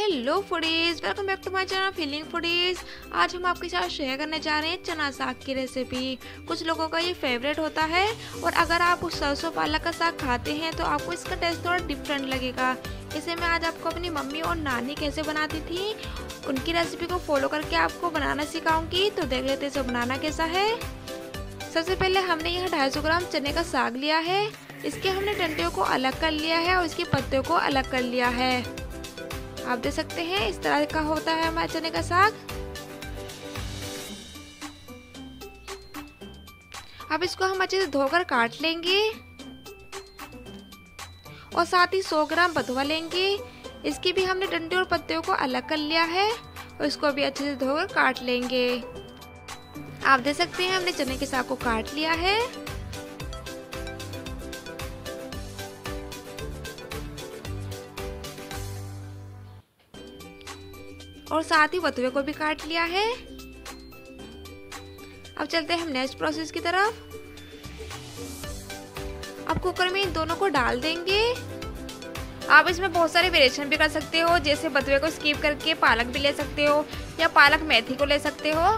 Hello foodies, welcome back to my channel Feeling Foodies. आज हम आपके साथ शेयर करने जा रहे हैं चना साग की रेसिपी। कुछ लोगों का ये फेवरेट होता है और अगर आप उस सरसों पालक का साग खाते हैं तो आपको इसका टेस्ट थोड़ा डिफरेंट लगेगा। इसे मैं आज आपको अपनी मम्मी और नानी कैसे बनाती थी उनकी रेसिपी को फॉलो करके आपको बनाना सिखाऊंगी। तो देख लेते हैं इसे बनाना कैसा है। सबसे पहले हमने यहाँ 250 ग्राम चने का साग लिया है। इसके हमने डंडियों को अलग कर लिया है और इसके पत्तियों को अलग कर लिया है। आप देख सकते हैं इस तरह का होता है हमारे चने का साग। अब इसको हम अच्छे से धोकर काट लेंगे और साथ ही 100 ग्राम बथुआ लेंगे। इसकी भी हमने डंडी और पत्तियों को अलग कर लिया है और इसको भी अच्छे से धोकर काट लेंगे। आप देख सकते हैं हमने चने के साग को काट लिया है। और साथ ही बथुए को भी काट लिया है। अब चलते हैं हम नेक्स्ट प्रोसेस की तरफ। अब कुकर में इन दोनों को डाल देंगे। आप इसमें बहुत सारे वेरिएशन भी कर सकते हो, जैसे बथुए को स्किप करके पालक भी ले सकते हो या पालक मेथी को ले सकते हो।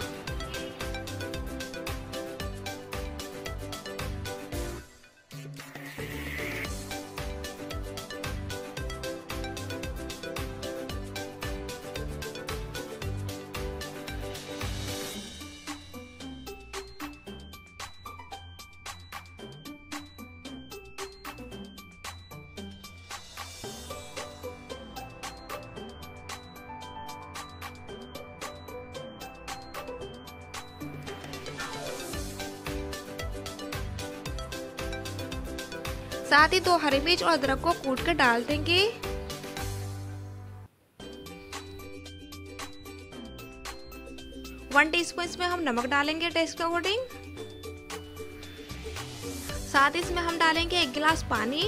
साथ ही 2 हरी मिर्च और अदरक को कूट कर डाल देंगे। वन टीस्पून इसमें हम नमक डालेंगे टेस्ट के अकॉर्डिंग। साथ ही इसमें हम डालेंगे 1 गिलास पानी।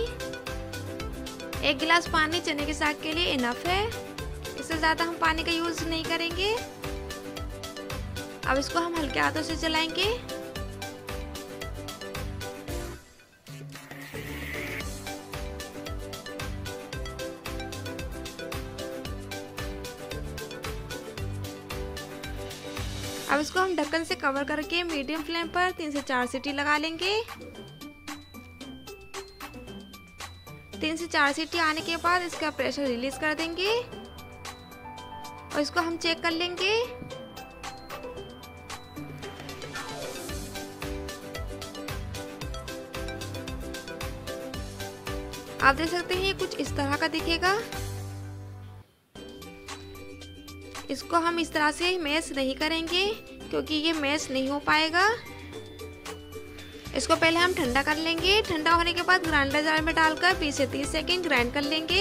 1 गिलास पानी चने के साग के लिए इनफ है, इससे ज्यादा हम पानी का यूज नहीं करेंगे। अब इसको हम हल्के हाथों से चलाएंगे। अब इसको हम ढक्कन से कवर करके मीडियम फ्लेम पर 3 से 4 सीटी लगा लेंगे। 3 से 4 सीटी आने के बाद इसका प्रेशर रिलीज कर देंगे और इसको हम चेक कर लेंगे। आप देख सकते हैं ये कुछ इस तरह का दिखेगा। इसको हम इस तरह से मैश नहीं करेंगे क्योंकि ये मैश नहीं हो पाएगा। इसको पहले हम ठंडा कर लेंगे। ठंडा होने के बाद ग्राइंडर जार में डालकर 20 से 30 सेकंड ग्राइंड कर लेंगे।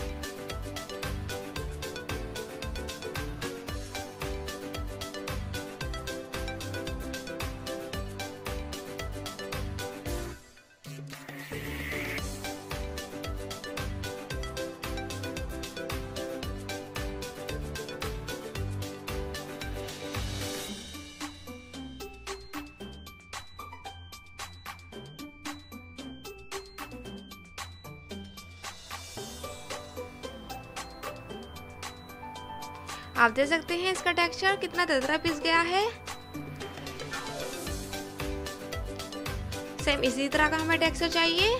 आप देख सकते हैं इसका टेक्सचर कितना दरदरा पिस गया है। सेम इसी तरह का हमें टेक्सचर चाहिए।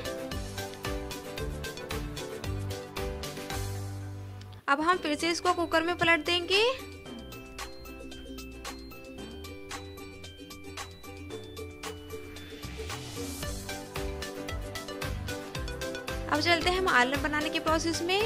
अब हम फिर से इसको कुकर में पलट देंगे। अब चलते हैं हम आलू बनाने के प्रोसेस में।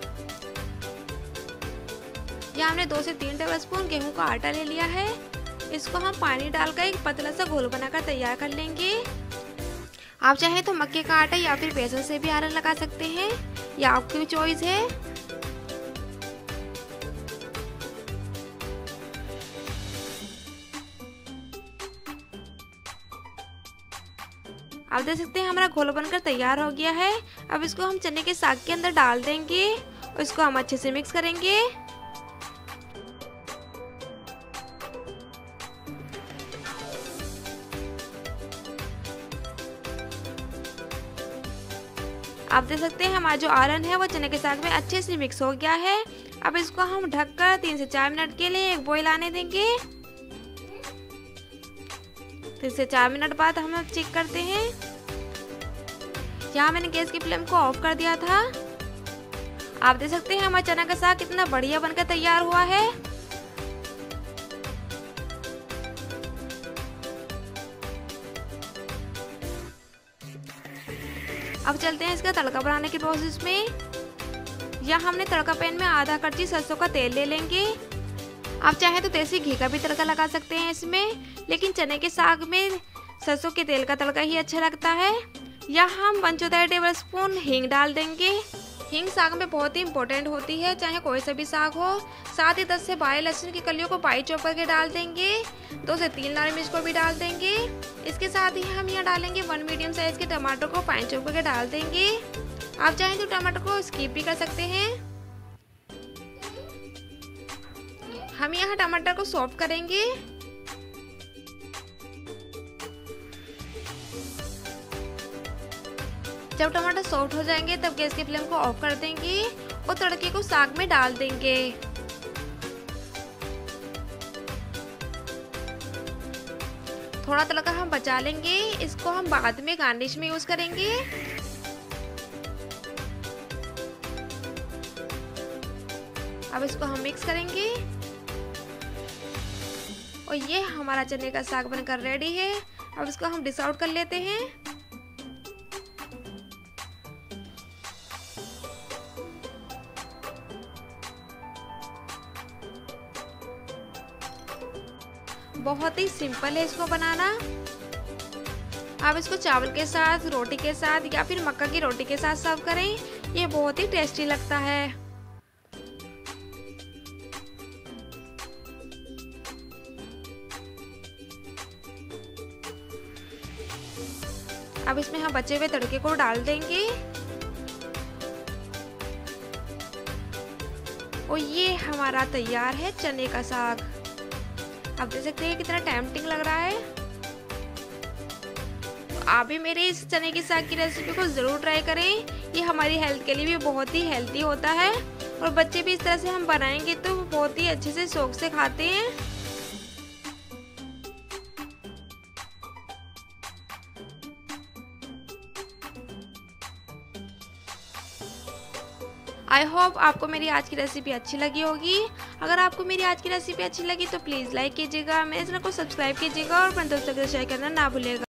यहाँ हमने 2 से 3 टेबलस्पून गेहूं का आटा ले लिया है। इसको हम पानी डालकर एक पतला सा घोल बनाकर तैयार कर लेंगे। आप चाहे तो मक्के का आटा या फिर बेसन से भी आयरन लगा सकते हैं, या आपकी भी चॉइस है। आप देख सकते हैं हमारा घोल बनकर तैयार हो गया है। अब इसको हम चने के साग के अंदर डाल देंगे और इसको हम अच्छे से मिक्स करेंगे। आप देख सकते हैं हमारा जो आयरन है वो चने के साग में अच्छे से मिक्स हो गया है। अब इसको हम ढककर 3 से 4 मिनट के लिए एक बॉईल आने देंगे। 3 से 4 मिनट बाद हम अब चेक करते हैं। यहाँ मैंने गैस की फ्लेम को ऑफ कर दिया था। आप देख सकते हैं हमारा चना का साग कितना बढ़िया बनकर तैयार हुआ है। अब चलते हैं इसका तड़का बनाने के प्रोसेस में। यहाँ हमने तड़का पैन में आधा कड़छी सरसों का तेल ले लेंगे। आप चाहे तो देसी घी का भी तड़का लगा सकते हैं इसमें, लेकिन चने के साग में सरसों के तेल का तड़का ही अच्छा लगता है। यहाँ हम 1/4 टेबल स्पून हींग डाल देंगे। हींग साग में बहुत ही इंपॉर्टेंट होती है, चाहे कोई सा भी साग हो। साथ ही 10 से 12 लहसुन की कलियों को बारीक चॉप करके डाल देंगे। 2 से 3 लाल मिर्च को भी डाल देंगे। इसके साथ ही हम यहाँ डालेंगे 1 मीडियम साइज के टमाटर को बारीक चॉप करके डाल देंगे। आप चाहें तो टमाटर को स्किप भी कर सकते हैं। हम यहाँ टमाटर को सॉफ्ट करेंगे। जब टमाटर सॉफ्ट हो जाएंगे तब गैस की फ्लेम को ऑफ कर देंगे और तड़के को साग में डाल देंगे। थोड़ा तड़का हम बचा लेंगे, इसको हम बाद में गार्निश में यूज करेंगे। अब इसको हम मिक्स करेंगे और ये हमारा चने का साग बनकर रेडी है। अब इसको हम डिश आउट कर लेते हैं। बहुत ही सिंपल है इसको बनाना। आप इसको चावल के साथ, रोटी के साथ या फिर मक्का की रोटी के साथ सर्व करें, ये बहुत ही टेस्टी लगता है। अब इसमें हम बचे हुए तड़के को डाल देंगे और ये हमारा तैयार है चने का साग। आप देख सकते हैं कितना टेम्पटिंग लग रहा है। तो आप भी मेरे इस चने के साग की रेसिपी को ज़रूर ट्राई करें। ये हमारी हेल्थ के लिए भी बहुत ही हेल्दी होता है और बच्चे भी इस तरह से हम बनाएंगे तो बहुत ही अच्छे से शौक से खाते हैं। आई होप आपको मेरी आज की रेसिपी अच्छी लगी होगी। अगर आपको मेरी आज की रेसिपी अच्छी लगी तो प्लीज़ लाइक कीजिएगा, मेरे चैनल को सब्सक्राइब कीजिएगा और अपने दोस्तों के साथ शेयर करना ना भूलिएगा।